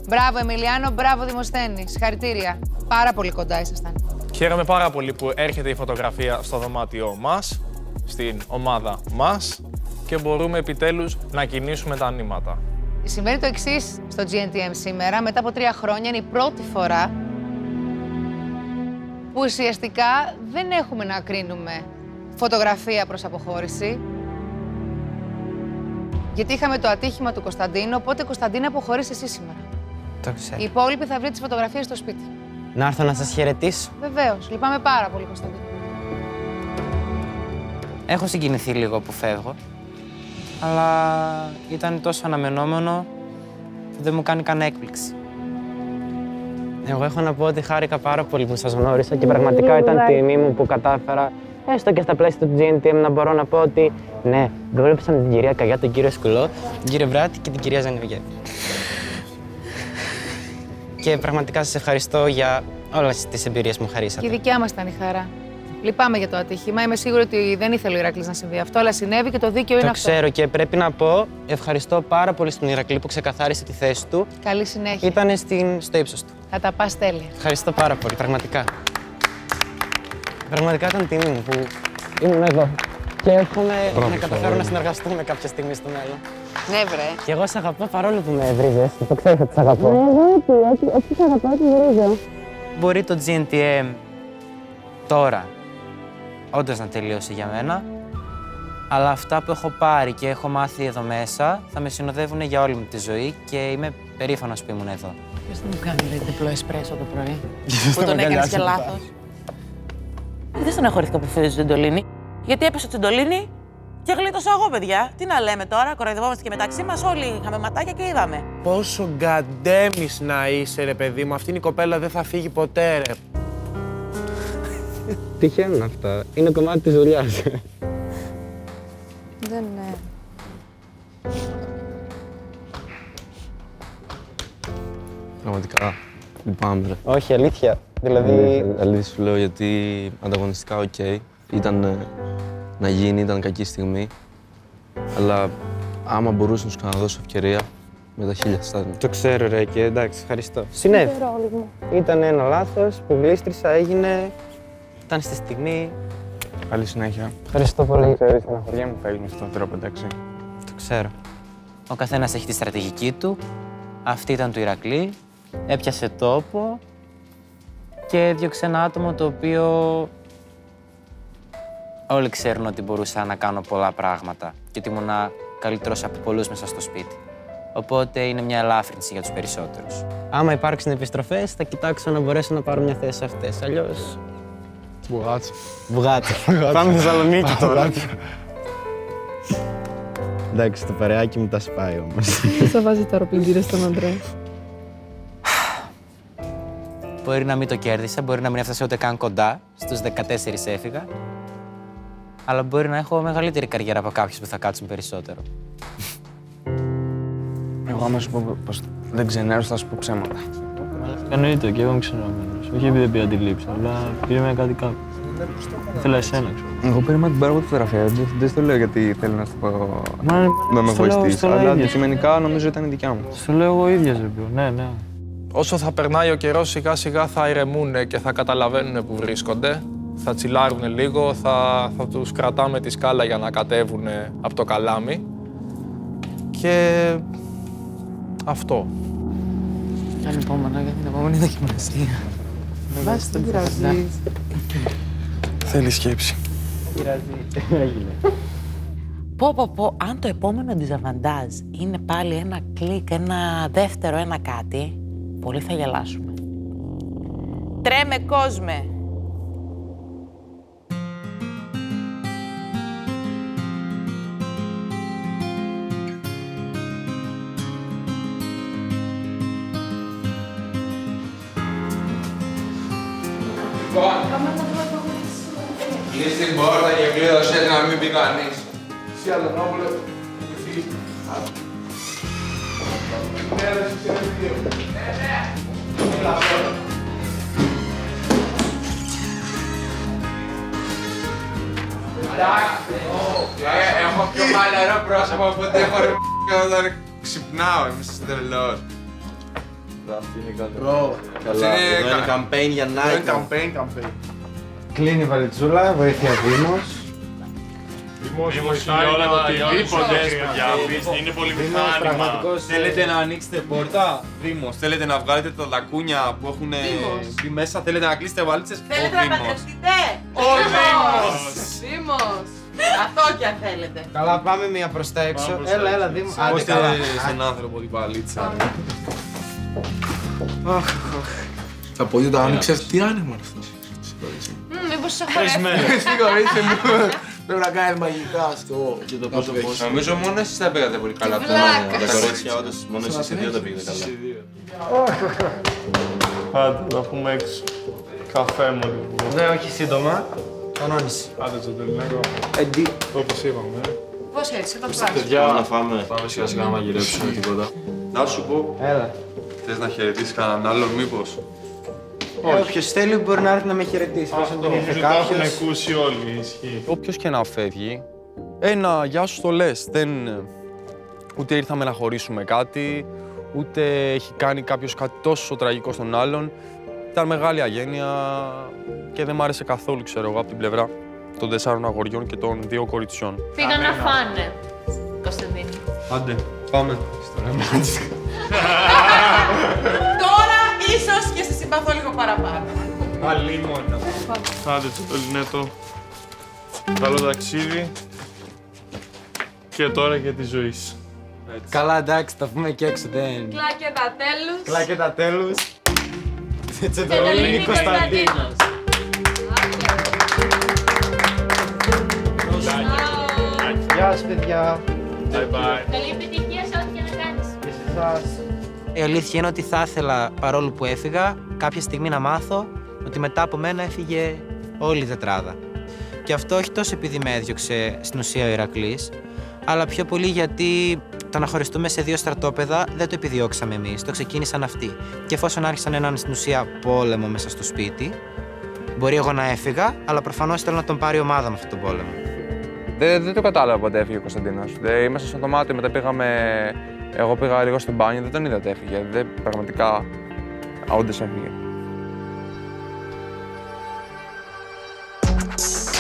Μπράβο Εμιλιάνο, μπράβο Δημοσθένη. Συγχαρητήρια. Πάρα πολύ κοντά ήσασταν. Χαίρομαι πάρα πολύ που έρχεται η φωτογραφία στο δωμάτιό μας, στην ομάδα μας και μπορούμε επιτέλους να κινήσουμε τα νήματα. Συμβαίνει το εξής στο GNTM σήμερα. Μετά από 3 χρόνια είναι η πρώτη φορά που ουσιαστικά δεν έχουμε να κρίνουμε φωτογραφία προς αποχώρηση. Γιατί είχαμε το ατύχημα του Κωνσταντίνου, οπότε Κωνσταντίνα αποχωρείς εσύ σήμερα. Το ξέρω. Οι υπόλοιποι θα βρει τις φωτογραφίες στο σπίτι. Να έρθω να σας χαιρετήσω. Βεβαίως. Λυπάμαι πάρα πολύ, Κωνσταντίνο. Έχω συγκινηθεί λίγο που φεύγω, αλλά ήταν τόσο αναμενόμενο που δεν μου κάνει καν έκπληξη. Εγώ έχω να πω ότι χάρηκα πάρα πολύ που σας γνώρισα και πραγματικά ήταν τιμή μου που κατάφερα, έστω και στα πλαίσια του GNTM, να μπορώ να πω ότι ναι, γνώρισα την κυρία Καγιά, τον κύριο Σκουλό, τον κύριο Βράτη και την κυρία Ζανιβιέ. Και πραγματικά σας ευχαριστώ για όλες τις εμπειρίες που μου χαρίσατε. Και η δικιά μας ήταν η χαρά. Λυπάμαι για το ατύχημα. Είμαι σίγουρη ότι δεν ήθελε ο Ηράκλης να συμβεί αυτό, αλλά συνέβη και το δίκαιο είναι αυτό. Το ξέρω και πρέπει να πω ευχαριστώ πάρα πολύ στον Ηρακλή που ξεκαθάρισε τη θέση του. Καλή συνέχεια. Ήταν στο ύψος του. Θα τα πας τέλεια. Ευχαριστώ πάρα πολύ, πραγματικά. Πραγματικά ήταν τιμή μου που ήμουν εδώ. Και εύχομαι να καταφέρω να συνεργαστούμε κάποια στιγμή στο μέλλον. Ναι, βρε. Και εγώ σε αγαπώ παρόλο που με βρίζεις. Το ξέρεις ότι σε αγαπώ. Έτσι σε αγαπάω, τη βρίζω. Μπορεί το GNTM τώρα όντως να τελείωσε για μένα, αλλά αυτά που έχω πάρει και έχω μάθει εδώ μέσα θα με συνοδεύουν για όλη μου τη ζωή και είμαι περήφανος που ήμουν εδώ. Ποιος θα μου κάνει διπλό εσπρέσο το πρωί, που τον έκανες και λάθος. Δεν στεναχωρήθηκα που φύγει στην Τεντολίνη, γιατί έπεσε στην Τεντολίνη και γλίτωσα εγώ, παιδιά. Τι να λέμε τώρα, κοροϊδευόμαστε και μεταξύ μας, όλοι είχαμε ματάκια και είδαμε. Πόσο γκαντέμις να είσαι, ρε παιδί μου, αυτήν η κοπέλα δεν θα φύγει ποτέ, ρε. Τυχαίνουν αυτά. Είναι κομμάτι της δουλειάς. Δεν είναι. Πραγματικά λυπάμαι, ρε. Όχι, αλήθεια. Δηλαδή... Αλήθεια σου λέω, γιατί ανταγωνιστικά οκ. Ήταν να γίνει, ήταν κακή στιγμή. Αλλά άμα μπορούσα να σου ξαναδώσω ευκαιρία, με τα χίλια θα ήταν. Το ξέρω, ρε, και εντάξει, ευχαριστώ. Συνέβη. Ήταν ένα λάθος που γλίστρισα, έγινε. Ήταν στη στιγμή. Καλή συνέχεια. Ευχαριστώ πολύ. Ξέρεις, στεναχωριά μου φεύγει στον τρόπο, εντάξει. Το ξέρω. Ο καθένας έχει τη στρατηγική του. Αυτή ήταν του Ηρακλή. Έπιασε τόπο και έδιωξε ένα άτομο το οποίο όλοι ξέρουν ότι μπορούσα να κάνω πολλά πράγματα και ότι ήμουν καλύτερος από πολλούς μέσα στο σπίτι. Οπότε είναι μια ελάφρυνση για τους περισσότερους. Άμα υπάρξουν επιστροφές, θα κοιτάξω να μπορέσω να πάρω μια θέση σε αυτές. Αλλιώς... Μπουγάτσο. Βουγάτσο. Πάμε Θεσσαλονίκη τώρα. Εντάξει, το παρεάκι μου τα σπάει όμως. Τι θα βάζει τα ροπιντήρες στον Αντρέα. Μπορεί να μην το κέρδισα, μπορεί να μην έφτασα ούτε καν κοντά. Στους 14 έφυγα. Αλλά μπορεί να έχω μεγαλύτερη καριέρα από κάποιους που θα κάτσουν περισσότερο. Εγώ άμα σου πω πως δεν ξενέρω, θα σου πω ψέματα. Εννοείται και εγώ είμαι ξενερωμένος. Όχι επειδή δεν πήγα αντιλήψη, αλλά περίμενα κάτι κάποιο. Ήθελα εσένα, ξέρω. Εγώ περίμενα την πάρω εγώ τη φωτογραφία. Δεν στο λέω γιατί θέλω να σου πω να με στο λέω βοηθήσεις. ίδιο. Αλλά αντικειμενικά νομίζω ήταν η δικιά μου. Στο λέω εγώ ίδια, Ζεμπιό. Ναι, ναι. Όσο θα περνάει ο καιρός, σιγά σιγά θα ηρεμούν και θα καταλαβαίνουν που βρίσκονται. Θα τσιλάρουν λίγο, θα τους κρατάμε τη σκάλα για να κατέβουν από το καλάμι. Και αυτό. Κάνει επόμενα για την επόμενη δοκιμασία. Βάζει την πειράζει. Θέλει σκέψη. Πω, αν το επόμενο ντιζαβαντάζ είναι πάλι ένα κλικ, ένα δεύτερο, ένα κάτι, πολύ θα γελάσουμε. Τρέμε κόσμε! Κλείς την πόρτα και κλείδωσέ να μην πει κανείς. Εσύ Αλωνόπουλο, φύγεις. Ναι, ρε, εσύ ξέρεις δύο. Ναι. Έχω πιο χαλαρό πρόσωπο από ποτέ έχω ρε όταν ξυπνάω, είμαι τρελός. Αυτή είναι κάτι. Καλά, Εδώ είναι campaign για Nike. Campaign. Κλείνει η βαλιτσούλα, βοήθεια Δήμος. Δήμος είναι όλα τα οτιδήποτε, παιδιά. Είναι πολύ μηχάνημα. Θέλετε να ανοίξετε πόρτα, Δήμος. Θέλετε να βγάλετε τα λακούνια που έχουν μπει μέσα, θέλετε να κλείσετε βαλίτσες, Θέλετε να παντρευτείτε. Ο Δήμος. Δήμος. Αυτό κι αν θέλετε. Καλά, πάμε μία προς τα έξω. Έλα, Δήμο. Άντε καλά. Στον άνθρωπο την βαλίτσα. Τα πόδια τα άνοιξες, τι άνοιμα είναι αυτό. Μήπως σε χορεύει. Συγχωρείτε μου. Πρέπει να κάνεις μαγικά στο... Και το πόσο πόσο. Νομίζω μόνο εσείς τα πήγατε πολύ καλά από τον νόμο. Τα κορίτσια όντως, μόνο εσείς οι δύο τα πήγατε καλά. Άντε, να πούμε έξω. Καφέ μου λοιπόν. Ναι, όχι σύντομα. Κανόνιση. Άντε, Τζοντελινέκο. Όπως είπαμε. Πώς έτσι, θα ψάξω. Παιδιά, να φάμε. Πάμε σιγά σιγά να μαγειρέψουμε τίποτα. Να σου πω, Έλα. θες να χαιρετήσεις κανέναν άλλον μήπως? Όποιος θέλει μπορεί να έρθει να με χαιρετήσει. Νομίζω τα έχουν ακούσει όλοι, ισχύει. Όποιος και να φεύγει, ένα γεια σου το λες. Ούτε ήρθαμε να χωρίσουμε κάτι, ούτε έχει κάνει κάποιος κάτι τόσο τραγικό στον άλλον. Ήταν μεγάλη αγένεια και δεν μ' άρεσε καθόλου, ξέρω εγώ, από την πλευρά των 4 αγοριών και των 2 κοριτσιών. Πήγαν να φάνε, Κωνσταντίνη. Άντε, πάμε. Τώρα ίσως και σε συμπαθώ λίγο παραπάνω. Αλίμονα. Άντε, Τζοντελινέτο. Καλό ταξίδι. Και τώρα για τη ζωή σου. Καλά, εντάξει, τα πούμε και έξω. Κλάκε τα τέλους. Κλάκε τα τέλους. Τσεντολίνη Κωνσταντίνος. Γεια σας, παιδιά. Bye bye. Καλή επιτυχία σε ό,τι και να κάνεις. Και σε εσάς. Η αλήθεια είναι ότι θα ήθελα, παρόλο που έφυγα, κάποια στιγμή να μάθω ότι μετά από μένα έφυγε όλη η τετράδα. Και αυτό όχι τόσο επειδή με έδιωξε στην ουσία ο Ηρακλής, αλλά πιο πολύ γιατί το να χωριστούμε σε 2 στρατόπεδα δεν το επιδιώξαμε εμείς, το ξεκίνησαν αυτοί. Και εφόσον άρχισαν έναν στην ουσία πόλεμο μέσα στο σπίτι, μπορεί εγώ να έφυγα, αλλά προφανώς θέλω να τον πάρει η ομάδα με αυτόν τον πόλεμο. Δεν το κατάλαβα πότε έφυγε ο Κωνσταντίνος. Είμαστε στο δωμάτιο, μετά εγώ πήγα λίγο στο μπάνιο, δεν τον είδα ότι έφυγε. Πραγματικά, όντως έφυγε.